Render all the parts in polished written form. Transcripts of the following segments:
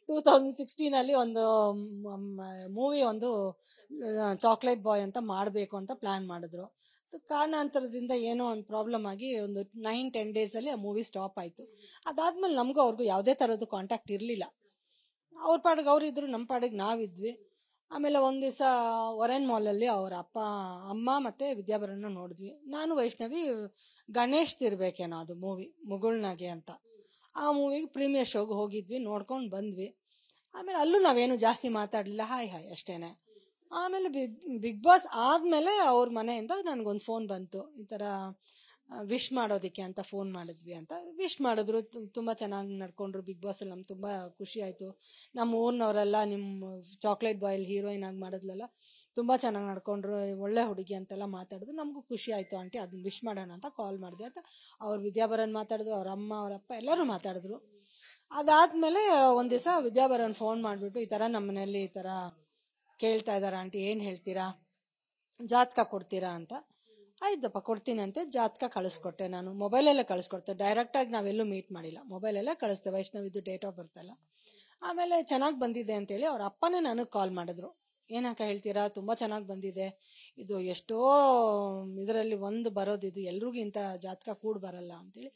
2016 ಒಂದು ಮೂವಿ ಒಂದು ಚಾಕ್ಲೇಟ್ ಬಾಯ್ ಅಂತ ಮಾಡಬೇಕು ಅಂತ ಪ್ಲಾನ್ ಮಾಡಿದ್ರು. ಕಾರಣಾಂತರದಿಂದ ಏನೋ ಒಂದು ಪ್ರಾಬ್ಲಮ್ ಆಗಿ ಒಂದು 9-10 ಡೇಸಲ್ಲಿ ಆ ಮೂವಿ ಸ್ಟಾಪ್ ಆಯಿತು. ಅದಾದ್ಮೇಲೆ ನಮಗೂ ಅವ್ರಿಗೂ ಯಾವುದೇ ಥರದ್ದು ಕಾಂಟ್ಯಾಕ್ಟ್ ಇರಲಿಲ್ಲ. ಅವ್ರ ಪಾಡಿಗೆ ಅವ್ರು ಇದ್ರು, ನಮ್ಮ ಪಾಡಿಗೆ ನಾವಿದ್ವಿ. ಆಮೇಲೆ ಒಂದು ದಿವಸ ಒರೆನ್ ಮಾಲಲ್ಲಿ ಅವ್ರ ಅಪ್ಪ ಅಮ್ಮ ಮತ್ತು ವಿದ್ಯಾಭರಣ ನೋಡಿದ್ವಿ. ನಾನು ವೈಷ್ಣವಿ ಗಣೇಶ್ ತಿರ್ಬೇಕೇನೋ ಅದು ಮೂವಿ ಮುಗುಳ್ನಾಗೆ ಅಂತ. ಆ ಮೂವಿಗೆ ಪ್ರೀಮಿಯರ್ ಶೋಗೆ ಹೋಗಿದ್ವಿ, ನೋಡ್ಕೊಂಡು ಬಂದ್ವಿ. ಆಮೇಲೆ ಅಲ್ಲೂ ನಾವೇನು ಜಾಸ್ತಿ ಮಾತಾಡಲಿಲ್ಲ, ಹಾಯ್ ಅಷ್ಟೇನೆ. ಆಮೇಲೆ ಬಿಗ್ ಬಾಸ್ ಆದಮೇಲೆ ಅವ್ರ ಮನೆಯಿಂದ ನನಗೊಂದು ಫೋನ್ ಬಂತು, ಈ ಥರ ವಿಶ್ ಮಾಡೋದಕ್ಕೆ ಅಂತ ಫೋನ್ ಮಾಡಿದ್ವಿ ಅಂತ. ವಿಶ್ ಮಾಡಿದ್ರು, ತುಂಬ ಚೆನ್ನಾಗಿ ನಡ್ಕೊಂಡ್ರು ಬಿಗ್ ಬಾಸಲ್ಲಿ. ನಮ್ಗೆ ತುಂಬ ಖುಷಿ ಆಯಿತು. ನಮ್ಮ ಊರಿನವರೆಲ್ಲ ನಿಮ್ಮ ಚಾಕ್ಲೇಟ್ ಬಾಯಲ್ಲಿ ಹೀರೋಯಿನ್ ಆಗಿ ಮಾಡಿದ್ಲಲ್ಲ, ತುಂಬ ಚೆನ್ನಾಗಿ ನಡ್ಕೊಂಡ್ರು, ಒಳ್ಳೆ ಹುಡುಗಿ ಅಂತೆಲ್ಲ ಮಾತಾಡಿದ್ರು. ನಮಗೂ ಖುಷಿ ಆಯಿತು ಆಂಟಿ, ಅದನ್ನ ವಿಶ್ ಮಾಡೋಣ ಅಂತ ಕಾಲ್ ಮಾಡಿದೆ ಅಂತ. ಅವ್ರ ವಿದ್ಯಾಭರನ್ ಮಾತಾಡಿದ್ರು, ಅವ್ರ ಅಮ್ಮ ಅವರಪ್ಪ ಎಲ್ಲರೂ ಮಾತಾಡಿದ್ರು. ಅದಾದಮೇಲೆ ಒಂದು ದಿವಸ ವಿದ್ಯಾಭರನ್ ಫೋನ್ ಮಾಡಿಬಿಟ್ಟು, ಈ ಥರ ನಮ್ಮ ಮನೆಯಲ್ಲಿ ಈ ಥರ ಕೇಳ್ತಾ ಇದ್ದಾರೆ ಆಂಟಿ, ಏನು ಹೇಳ್ತೀರಾ, ಜಾತಕ ಕೊಡ್ತೀರಾ ಅಂತ. ಆಯ್ತಪ್ಪ ಕೊಡ್ತೀನಿ ಅಂತೆ. ಜಾತಕ ಕಳಿಸ್ಕೊಟ್ಟೆ ನಾನು, ಮೊಬೈಲಲ್ಲೇ ಕಳಿಸ್ಕೊಡ್ತೆ, ಡೈರೆಕ್ಟಾಗಿ ನಾವೆಲ್ಲೂ ಮೀಟ್ ಮಾಡಿಲ್ಲ, ಮೊಬೈಲಲ್ಲೇ ಕಳಿಸ್ದೆ, ವೈಷ್ಣವಿದ್ದು ಡೇಟ್ ಆಫ್ ಬರ್ತ್ ಎಲ್ಲ. ಆಮೇಲೆ ಚೆನ್ನಾಗಿ ಬಂದಿದೆ ಅಂತೇಳಿ ಅವ್ರ ಅಪ್ಪನೇ ನನಗೆ ಕಾಲ್ ಮಾಡಿದ್ರು, ಏನಕ್ಕ ಹೇಳ್ತೀರಾ, ತುಂಬ ಚೆನ್ನಾಗಿ ಬಂದಿದೆ, ಇದು ಎಷ್ಟೋ ಇದರಲ್ಲಿ ಒಂದು ಬರೋದಿದು, ಎಲ್ರಿಗೂ ಇಂಥ ಜಾತಕ ಕೂಡ ಬರಲ್ಲ ಅಂತೇಳಿ.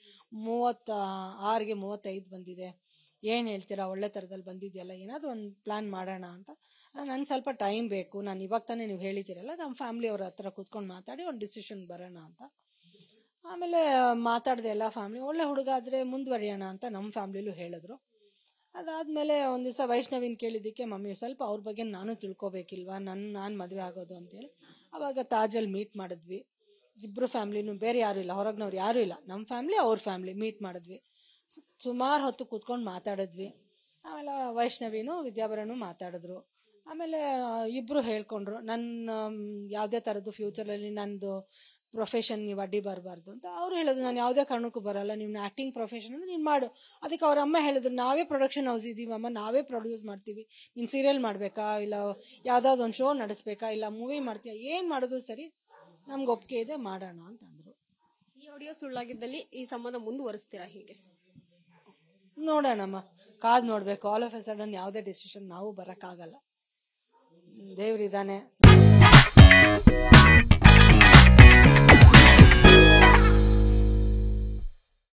36ಗೆ 35 ಬಂದಿದೆ, ಏನು ಹೇಳ್ತೀರಾ, ಒಳ್ಳೆ ಥರದಲ್ಲಿ ಬಂದಿದೆಯಲ್ಲ, ಏನಾದರೂ ಒಂದು ಪ್ಲ್ಯಾನ್ ಮಾಡೋಣ ಅಂತ. ನನಗೆ ಸ್ವಲ್ಪ ಟೈಮ್ ಬೇಕು, ನಾನು ಇವಾಗ ತಾನೇ ನೀವು ಹೇಳಿದ್ದೀರಲ್ಲ, ನಮ್ಮ ಫ್ಯಾಮಿಲಿಯವ್ರ ಹತ್ರ ಕೂತ್ಕೊಂಡು ಮಾತಾಡಿ ಒಂದು ಡಿಸಿಷನ್ ಬರೋಣ ಅಂತ. ಆಮೇಲೆ ಮಾತಾಡಿದೆ ಎಲ್ಲ ಫ್ಯಾಮಿಲಿ, ಒಳ್ಳೆ ಹುಡುಗ ಆದರೆ ಮುಂದುವರಿಯೋಣ ಅಂತ ನಮ್ಮ ಫ್ಯಾಮಿಲಿಲೂ ಹೇಳಿದ್ರು. ಅದಾದಮೇಲೆ ಒಂದು ದಿವಸ ವೈಷ್ಣವಿನ ಕೇಳಿದ್ದಕ್ಕೆ, ಮಮ್ಮಿ ಸ್ವಲ್ಪ ಅವ್ರ ಬಗ್ಗೆ ನಾನು ತಿಳ್ಕೊಬೇಕಿಲ್ವಾ, ನಾನು ಮದುವೆ ಆಗೋದು ಅಂತೇಳಿ. ಆವಾಗ ತಾಜಲ್ಲಿ ಮೀಟ್ ಮಾಡಿದ್ವಿ, ಇಬ್ಬರು ಫ್ಯಾಮ್ಲಿನೂ, ಬೇರೆ ಯಾರೂ ಇಲ್ಲ, ಹೊರಗಿನವ್ರು ಯಾರೂ ಇಲ್ಲ, ನಮ್ಮ ಫ್ಯಾಮ್ಲಿ ಅವ್ರ ಫ್ಯಾಮ್ಲಿ ಮೀಟ್ ಮಾಡಿದ್ವಿ. ಸುಮಾರು ಹೊತ್ತು ಕೂತ್ಕೊಂಡು ಮಾತಾಡಿದ್ವಿ. ಆಮೇಲೆ ವೈಷ್ಣವಿನೂ ವಿದ್ಯಾಭರಣೂ ಮಾತಾಡಿದ್ರು. ಆಮೇಲೆ ಇಬ್ಬರು ಹೇಳ್ಕೊಂಡ್ರು, ನನ್ನ ಯಾವುದೇ ಥರದ್ದು ಫ್ಯೂಚರಲ್ಲಿ ನನ್ನದು ಪ್ರೊಫೆಷನ್ ನೀವು ಅಡ್ಡಿ ಬರಬಾರ್ದು ಅಂತ. ಅವ್ರು ಹೇಳಿದ್ರು, ನಾನು ಯಾವುದೇ ಕಾರಣಕ್ಕೂ ಬರಲ್ಲ, ನೀವು ಆ್ಯಕ್ಟಿಂಗ್ ಪ್ರೊಫೆಷನ್ ಅಂದರೆ ನೀನು ಮಾಡು. ಅದಕ್ಕೆ ಅವ್ರ ಅಮ್ಮ ಹೇಳಿದ್ರು, ನಾವೇ ಪ್ರೊಡಕ್ಷನ್ ಹೌಸ್ ಇದ್ದೀವಮ್ಮ, ನಾವೇ ಪ್ರೊಡ್ಯೂಸ್ ಮಾಡ್ತೀವಿ, ನೀನು ಸೀರಿಯಲ್ ಮಾಡಬೇಕಾ, ಇಲ್ಲ ಯಾವುದಾದ್ರು ಒಂದು ಶೋ ನಡೆಸ್ಬೇಕಾ, ಇಲ್ಲ ಮೂವಿ ಮಾಡ್ತೀಯಾ, ಏನು ಮಾಡಿದ್ರು ಸರಿ, ನಮ್ಗೆ ಒಪ್ಪಿಗೆ ಇದೆ, ಮಾಡೋಣ ಅಂತಂದರು. ಈ ಆಡಿಯೋ ಸುಳ್ಳಾಗಿದ್ದಲ್ಲಿ ಈ ಸಂಬಂಧ ಮುಂದುವರಿಸ್ತೀರಾ ಹೀಗೆ? ನೋಡೋಣಮ್ಮ, ಕಾದು ನೋಡಬೇಕು. ಆಲ್ ಆಫ್ ಎ ಸಡನ್ ಯಾವುದೇ ಡಿಸಿಷನ್ ನಾವು ಬರೋಕ್ಕಾಗಲ್ಲ, ದೇವ್ರಿದ್ದಾನೆ.